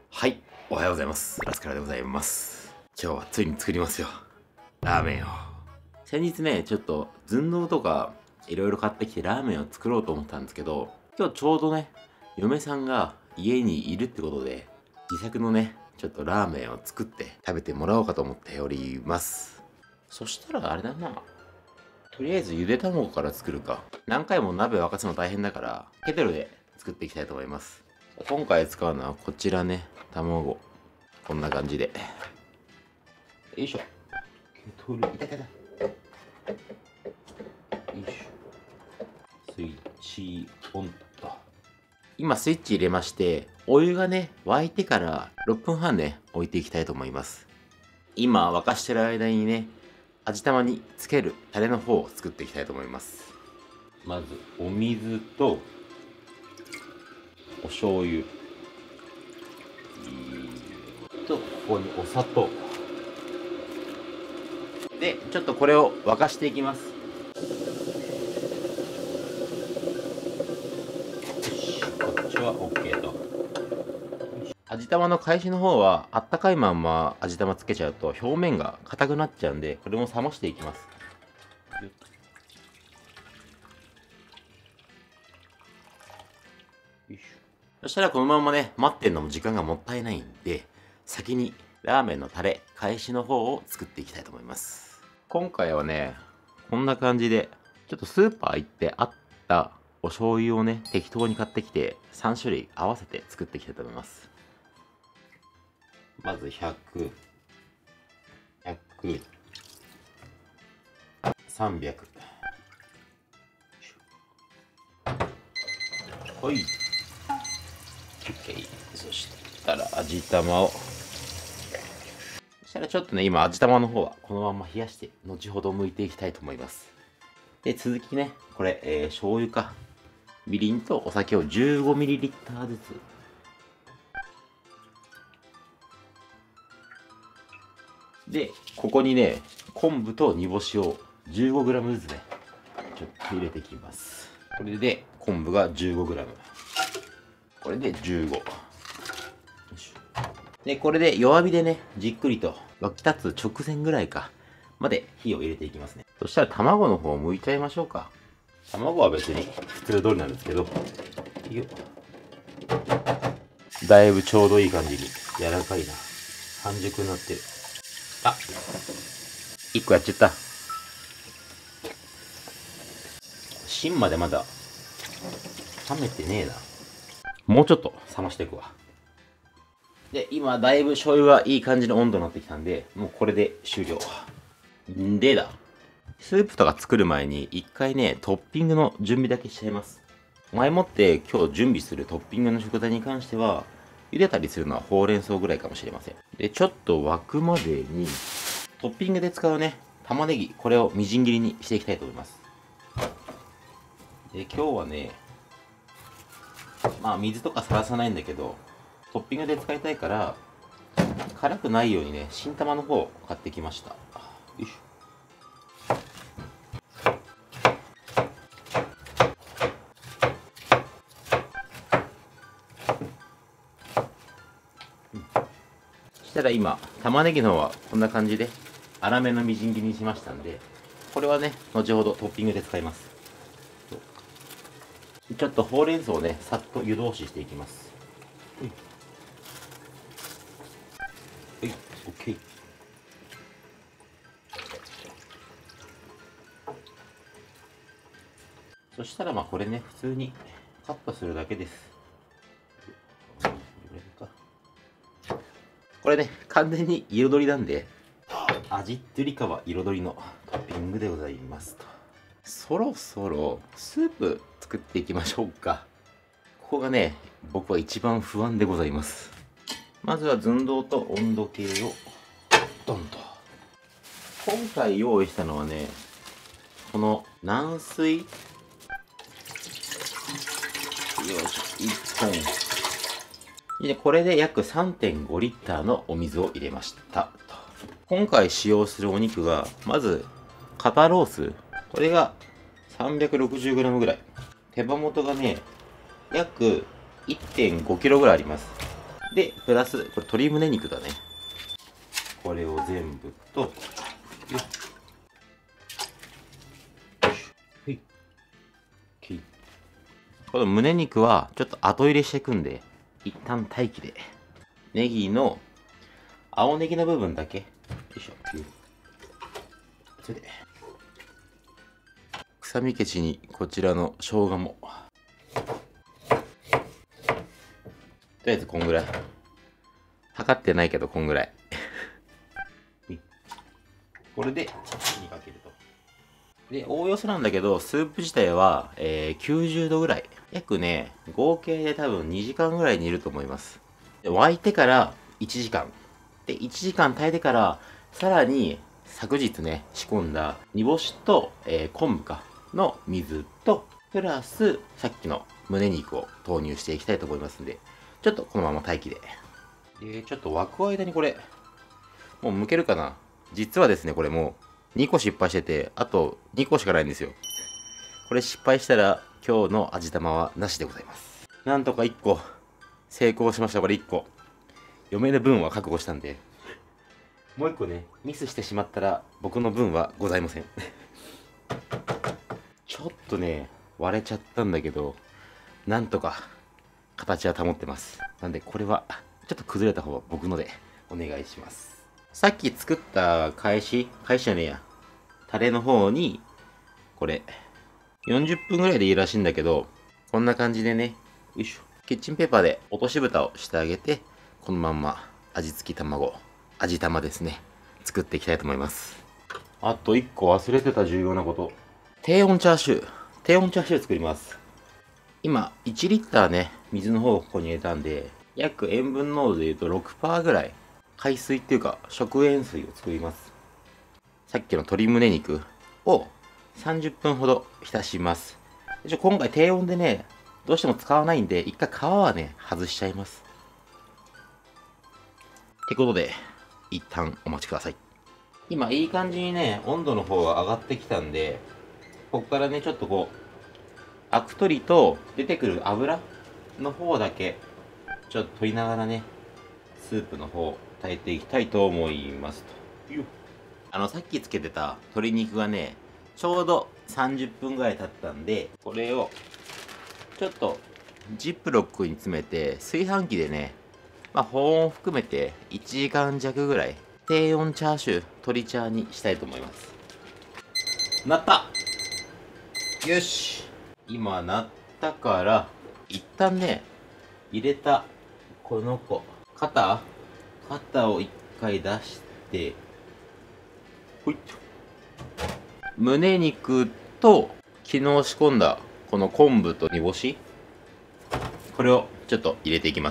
はい、おはようございます。ラスカラでございます。今日はついに作りますよ。ラーメンを。先日ね、ちょっと寸胴とかいろいろ買ってきてラーメンを作ろうと思ったんですけど、今日ちょうどね、嫁さんが家にいるってことで、自作のね、ちょっとラーメンを作って食べてもらおうかと思っております。そしたらあれだな。とりあえずゆで卵から作るか。何回も鍋沸かすの大変だから、ケトルで作っていきたいと思います。今回使うのはこちらね、卵。こんな感じで。よいしょ。ケトル、いたいたいた。よいしょ。スイッチオンと。今スイッチ入れまして、お湯がね、沸いてから6分半ね、置いていきたいと思います。今沸かしてる間にね、味玉につけるタレの方を作っていきたいと思います。まず、お水と、お醤油。と、ここにお砂糖。で、ちょっとこれを沸かしていきます。こっちは OK と。味玉の返しの方は、あったかいまんま味玉つけちゃうと表面が硬くなっちゃうんで、これも冷ましていきます。そしたらこのままね、待ってんのも時間がもったいないんで、先にラーメンのタレ、返しの方を作っていきたいと思います。今回はね、こんな感じで、ちょっとスーパー行ってあったお醤油をね、適当に買ってきて、3種類合わせて作っていきたいと思います。まず100、100、300。はい。OK。そしたら味玉を。そしたらちょっとね、今味玉の方はこのまま冷やして、後ほど剥いていきたいと思います。で、続きね、これ、醤油か。みりんとお酒を 15ml ずつ。で、ここにね、昆布と煮干しを 15g ずつね、ちょっと入れていきます。これで昆布が 15g。これで15。で、これで弱火でね、じっくりと沸き立つ直前ぐらいか、まで火を入れていきますね。そしたら卵の方を剥いちゃいましょうか。卵は別に普通通りなんですけど、よっ。だいぶちょうどいい感じに柔らかいな。半熟になってる。あ、1個やっちゃった。芯までまだ冷めてねえな。もうちょっと冷ましていくわ。で、今だいぶ醤油がいい感じの温度になってきたんで、もうこれで終了。でだ。スープとか作る前に一回ね、トッピングの準備だけしちゃいます。前もって今日準備するトッピングの食材に関しては、茹でたりするのはほうれん草ぐらいかもしれません。で、ちょっと沸くまでに、トッピングで使うね、玉ねぎ、これをみじん切りにしていきたいと思います。で、今日はね、まあ水とかさらさないんだけど、トッピングで使いたいから、辛くないようにね、新玉の方を買ってきました。よいしょ。そしたら今、玉ねぎの方はこんな感じで、粗めのみじん切りにしましたんで、これはね、後ほどトッピングで使います。ちょっとほうれん草をね、さっと湯通ししていきます。はい、OK。そしたらまあこれね、普通にカットするだけです。これね、完全に彩りなんで、味ってよりかは彩りのトッピングでございますと。そろそろスープ作っていきましょうか。ここがね、僕は一番不安でございます。まずは寸胴と温度計をドンと。今回用意したのはね、この軟水、よいしょ、1本。で、これで約 3.5 リッターのお水を入れました。今回使用するお肉が、まず、肩ロース。これが 360g ぐらい。手羽元がね、約 1.5 kg ぐらいあります。 で、プラス、これ鶏胸肉だね。これを全部と、よっ。よし。はい。OK。この胸肉はちょっと後入れしていくんで、一旦待機で。ネギの、青ネギの部分だけ。よいしょ。それで。臭み消しにこちらの生姜も。とりあえずこんぐらい。測ってないけどこんぐらい。これで火にかけると。で、おおよそなんだけど、スープ自体は、90度ぐらい。約ね、合計で多分2時間ぐらい煮ると思います。で沸いてから1時間。で、1時間炊いてから、さらに昨日ね、仕込んだ煮干しと、昆布かの水と、プラスさっきの胸肉を投入していきたいと思いますんで、ちょっとこのまま待機で。で、ちょっと沸く間にこれ、もう剥けるかな。実はですね、これもう2個失敗してて、あと2個しかないんですよ。これ失敗したら今日の味玉はなしでございます。なんとか1個成功しました。これ1個。嫁の分は覚悟したんで。もう1個ね、ミスしてしまったら僕の分はございません。ちょっとね、割れちゃったんだけど、なんとか形は保ってます。なんでこれはちょっと崩れた方は僕のでお願いします。さっき作った返しじゃねえや。タレの方に、これ、40分ぐらいでいいらしいんだけど、こんな感じでね、よいしょ。キッチンペーパーで落とし蓋をしてあげて、このまんま味付き卵、味玉ですね、作っていきたいと思います。あと1個忘れてた重要なこと。低温チャーシュー。低温チャーシュー作ります。今、1リッターね、水の方をここに入れたんで、約塩分濃度で言うと 6% ぐらい。海水っていうか食塩水を作ります。さっきの鶏胸肉を30分ほど浸します。今回低温でね、どうしても使わないんで、一回皮はね、外しちゃいます。ってことで、一旦お待ちください。今いい感じにね、温度の方が上がってきたんで、ここからね、ちょっとこう、アク取りと出てくる油の方だけ、ちょっと取りながらね、スープの方、炊いていきたいと思いますと。さっきつけてた鶏肉がね、ちょうど30分ぐらい経ったんで、これを、ちょっと、ジップロックに詰めて、炊飯器でね、保温含めて1時間弱ぐらい、低温チャーシュー、鶏チャーにしたいと思います。なった！よし！今なったから、一旦ね、入れた、この子、肩を一回出して、ほいっと。胸肉と、昨日仕込んだ、この昆布と煮干し、これをちょっと入れていきます。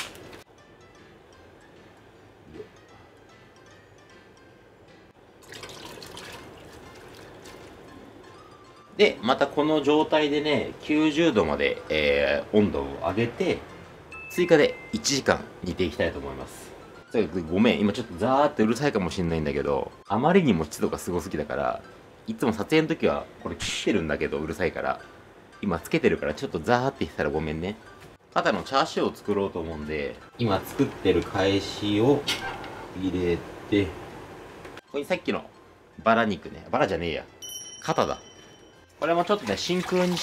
で、またこの状態でね、90度まで、温度を上げて、追加で1時間煮ていきたいと思います。ごめん、今ちょっとザーってうるさいかもしれないんだけど、あまりにも湿度がすごすぎだから、いつも撮影の時はこれ切ってるんだけどうるさいから、今つけてるからちょっとザーって言ってたらごめんね。肩のチャーシューを作ろうと思うんで、今作ってる返しを入れて、ここにさっきのバラ肉ね、バラじゃねえや。肩だ。これもちょっとね、真空にして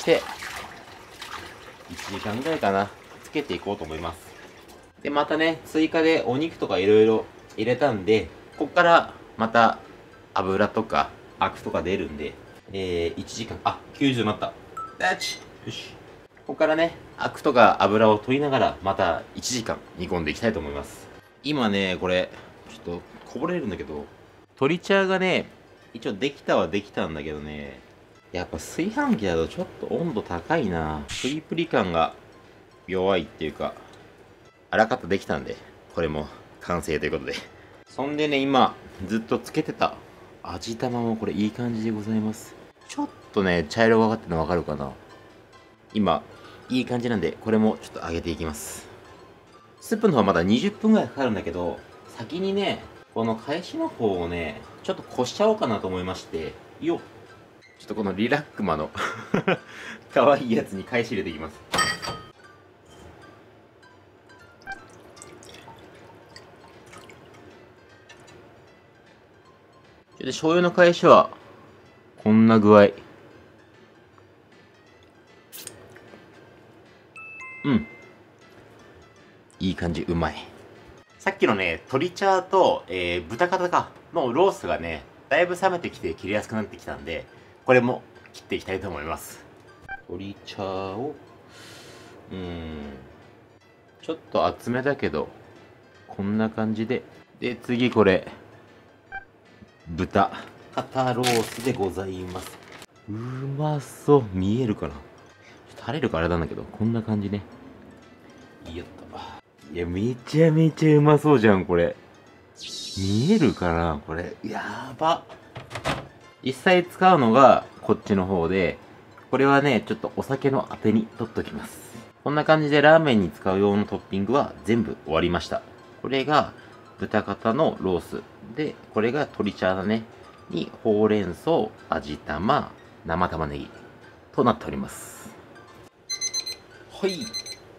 、1時間ぐらいかな、つけていこうと思います。で、またね、追加でお肉とかいろいろ入れたんで、こっからまた油とかアクとか出るんで、1時間、90になった。よし。ここからね、アクとか油を取りながら、また1時間煮込んでいきたいと思います。今ね、これ、ちょっとこぼれるんだけど、鶏茶がね、一応できたはできたんだけどね、やっぱ炊飯器だとちょっと温度高いな。プリプリ感が弱いっていうか、あらかたできたんで、これも完成ということで。そんでね、今、ずっとつけてた味玉もこれいい感じでございます。ちょっとね、茶色がかってるのわかるかな？今、いい感じなんで、これもちょっと揚げていきます。スープの方はまだ20分ぐらいかかるんだけど、先にね、この返しの方をね、ちょっとこしちゃおうかなと思いまして、ちょっとこのリラックマの可愛いやつに返し入れていきます。 で、醤油の返しは、こんな具合。うん。いい感じ、うまい。さっきのね、鶏チャーと、豚肩かのロースがね、だいぶ冷めてきて切りやすくなってきたんで、これも切っていきたいと思います。鶏チャーを、ちょっと厚めだけど、こんな感じで。で、次これ、豚肩ロースでございます。うまそう。見えるかな？ちょっと垂れるからあれなんだけど、こんな感じね。よっと。いや、めちゃめちゃうまそうじゃん、これ。見えるかなこれ。やば。実際使うのがこっちの方で、これはね、ちょっとお酒のあてに取っときます。こんな感じでラーメンに使う用のトッピングは全部終わりました。これが豚肩のロース。で、これが鶏チャーだね。に、ほうれん草、味玉、生玉ねぎとなっております。はい。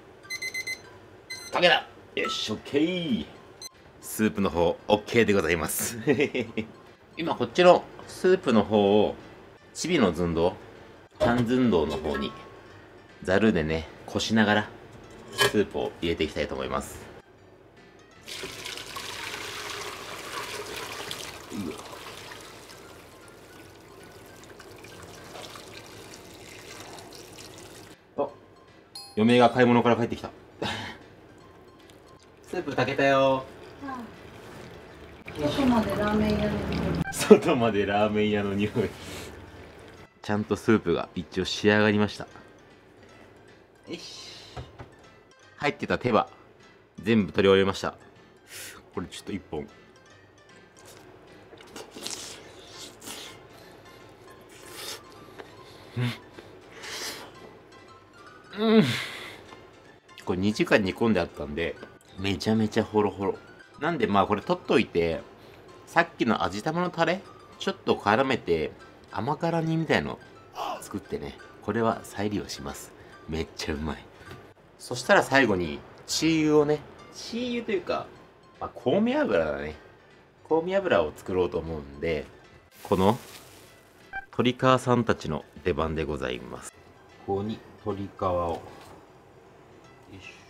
かけた。よし、オッケー。スープの方、オッケーでございます。今、こっちのスープの方を、チビの寸胴、半寸胴の方に、ざるでね、こしながら、スープを入れていきたいと思います。あ、嫁が買い物から帰ってきた。スープ炊けたよ。 外までラーメン屋の匂い。 外までラーメン屋の匂い。ちゃんとスープが一応仕上がりました。よし。入ってた手羽、全部取り終えました。これちょっと一本。これ2時間煮込んであったんで、めちゃめちゃホロホロ。なんでまあこれ取っといて、さっきの味玉のタレちょっと絡めて甘辛煮みたいの作ってね、これは再利用します。めっちゃうまい。そしたら最後にチー油をね、チー油というか、まあ、香味油だね。香味油を作ろうと思うんで、この鶏皮さんたちの出番でございます。ここに鶏皮を、よいしょ。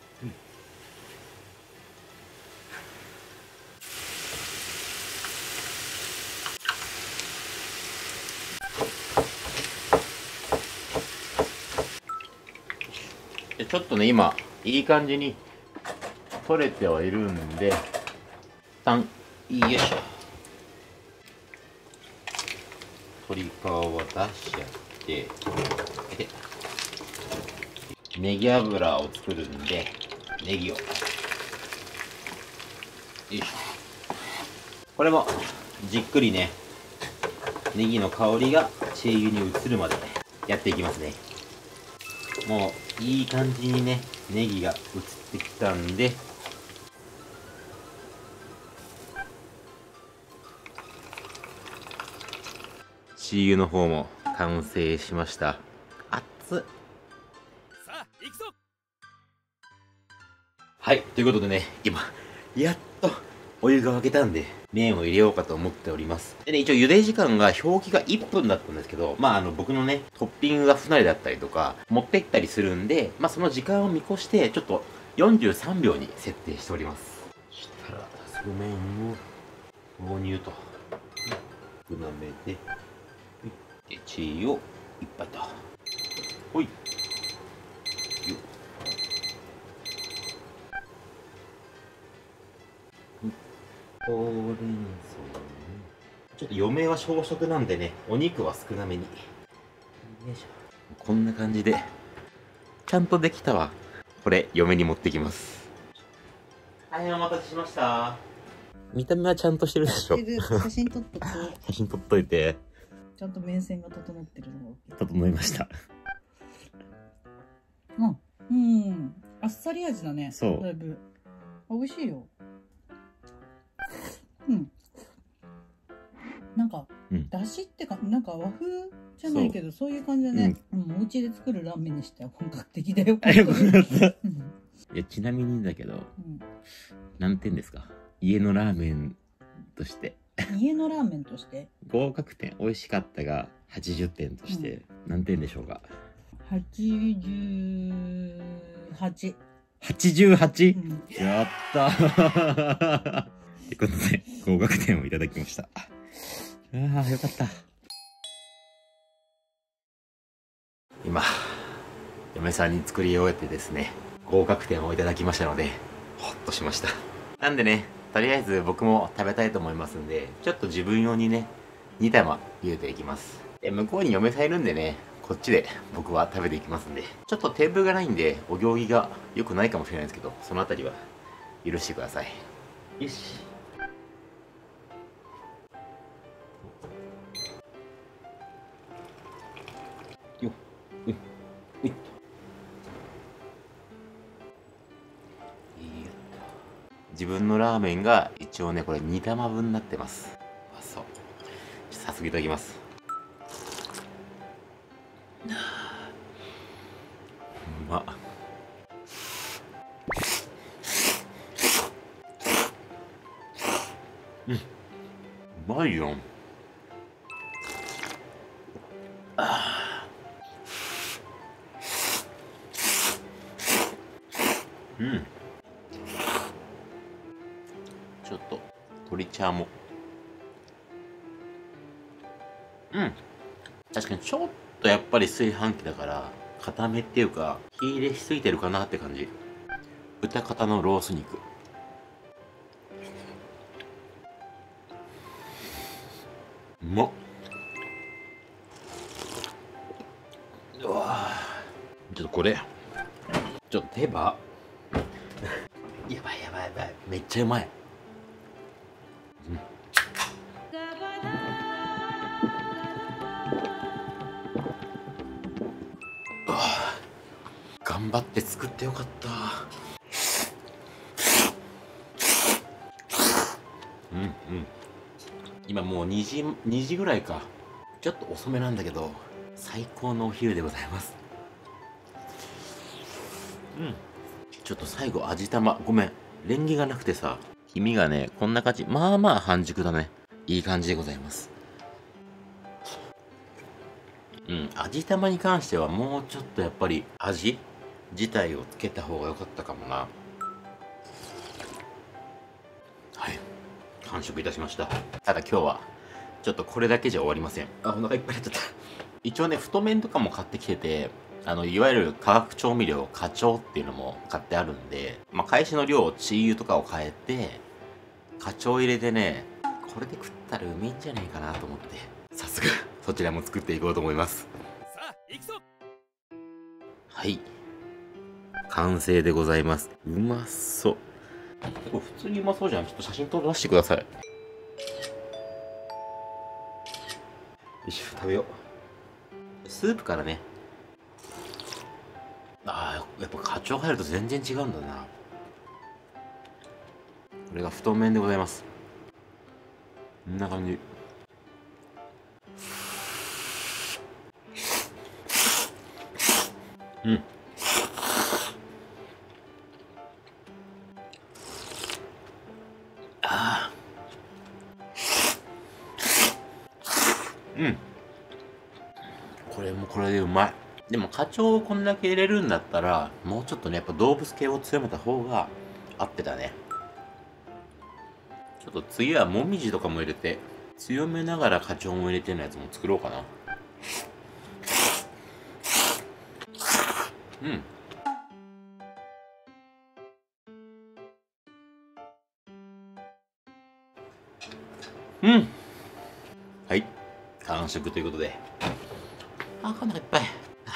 でちょっとね、今、いい感じに取れてはいるんで、一旦、よいしょ。鶏皮を出しちゃって、で、ネギ油を作るんで、ネギを。よいしょ。これも、じっくりね、ネギの香りがチー油に移るまでやっていきますね。もういい感じにね、ネギが移ってきたんで、チー油の方も完成しました。熱っ。さあ行くぞ。はい、ということでね、今やっとお湯が沸けたんで麺を入れようかと思っております。でね、一応茹で時間が表記が1分だったんですけど、まあ僕のね、トッピングが不慣れだったりとか、持ってったりするんで、まあその時間を見越して、ちょっと43秒に設定しております。そしたら、早速麺を投入と。少なめで、で、チーをいっぱいと。ほい。よっ。ほうれん草ね。ちょっと余命は小食なんでね、お肉は少なめに。よいしょ。こんな感じで、ちゃんとできたわ。これ、嫁に持ってきます。大変お待たせしました。見た目はちゃんとしてるでしょ。 写真撮っとこう。 写真撮っといて。 ちゃんと面線が整ってるのが。 整いました。 うん。あっさり味だね。 そう。 だいぶ。美味しいよ。うん。なんか、だしってか、なんか和風じゃないけど、そういう感じだね。お家で作るラーメンにしては本格的だよ。 いや、ちなみにだけど、何点ですか？家のラーメンとして。 家のラーメンとして合格点、美味しかったが80点として、何点でしょうか。 88。 88？ やったーってことで、合格点をいただきました。ああ、よかった。今、嫁さんに作り終えてですね、合格点をいただきましたので、ほっとしました。なんでね、とりあえず僕も食べたいと思いますんで、ちょっと自分用にね、2玉茹でていきます。で、向こうに嫁さんいるんでね、こっちで僕は食べていきますんで、ちょっとテーブルがないんで、お行儀が良くないかもしれないですけど、そのあたりは許してください。よし。よっ、うん、いっと。自分のラーメンが一応ね、これ2玉分になってます。あ、そう。早速いただきます。うまっ。うん、うまいよ。うん。ちょっと鶏茶も。うん。確かにちょっとやっぱり炊飯器だから固めっていうか火入れしすぎてるかなって感じ。豚肩のロース肉。うまっ。うわちょっとこれちょっと手羽やばいやばいやばい、めっちゃうまい。うん、頑張って作ってよかった。うんうん。今もう2時ぐらいか。ちょっと遅めなんだけど、最高のお昼でございます。うん。ちょっと最後味玉、ごめん。レンゲがなくてさ、黄身がね、こんな感じ。まあまあ半熟だね。いい感じでございます。うん、味玉に関してはもうちょっとやっぱり味自体をつけた方が良かったかもな。はい。完食いたしました。ただ今日は、ちょっとこれだけじゃ終わりません。あ、お腹いっぱいになっちゃった。一応ね、太麺とかも買ってきてて、いわゆる化学調味料、花椒っていうのも買ってあるんで、まあ、返しの量をチー油とかを変えて、花椒入れてね、これで食ったらうめえんじゃねえかなと思って、早速、そちらも作っていこうと思います。さあ、行くぞ！はい。完成でございます。うまそう。これ普通にうまそうじゃん。ちょっと写真撮らせてください。よいしょ、食べよう。スープからね。ああ、やっぱ花椒入ると全然違うんだな。これが太麺でございます。こんな感じ。うん。ああ。うん。これもこれでうまい。でも、花椒をこんだけ入れるんだったら、もうちょっとね、やっぱ動物系を強めた方が合ってたね。ちょっと次はもみじとかも入れて、強めながら花椒も入れてのやつも作ろうかな。うん。うん。はい。完食ということで。あ、お腹いっぱい。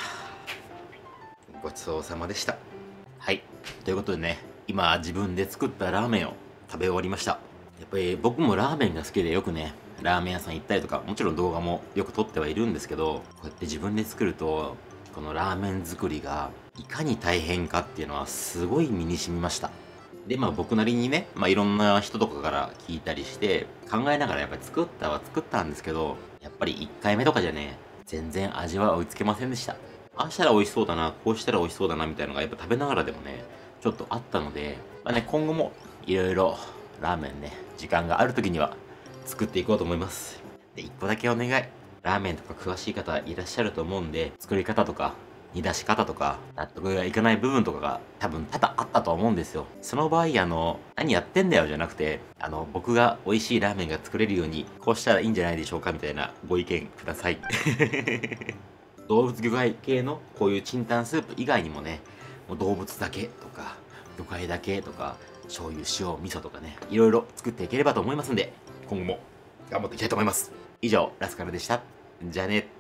ごちそうさまでした。はい。ということでね、今自分で作ったラーメンを食べ終わりました。やっぱり僕もラーメンが好きでよくね、ラーメン屋さん行ったりとか、もちろん動画もよく撮ってはいるんですけど、こうやって自分で作ると、このラーメン作りがいかに大変かっていうのはすごい身に染みました。で、まあ僕なりにね、まあいろんな人とかから聞いたりして、考えながらやっぱり作ったんですけど、やっぱり1回目とかじゃね、全然味は追いつけませんでした。ああしたら美味しそうだな、こうしたら美味しそうだなみたいなのがやっぱ食べながらでもね、ちょっとあったので、まあね、今後もいろいろラーメンね、時間がある時には作っていこうと思います。で、一個だけお願い。ラーメンとか詳しい方いらっしゃると思うんで、作り方とか、煮出し方とか、納得がいかない部分とかが多分多々あったと思うんですよ。その場合、何やってんだよじゃなくて、僕が美味しいラーメンが作れるように、こうしたらいいんじゃないでしょうかみたいなご意見ください。動物魚介系のこういうチンタンスープ以外にもね、もう動物だけとか、魚介だけとか、醤油、塩、味噌とかね、いろいろ作っていければと思いますんで、今後も頑張っていきたいと思います。以上、ラスカルでした。じゃあね。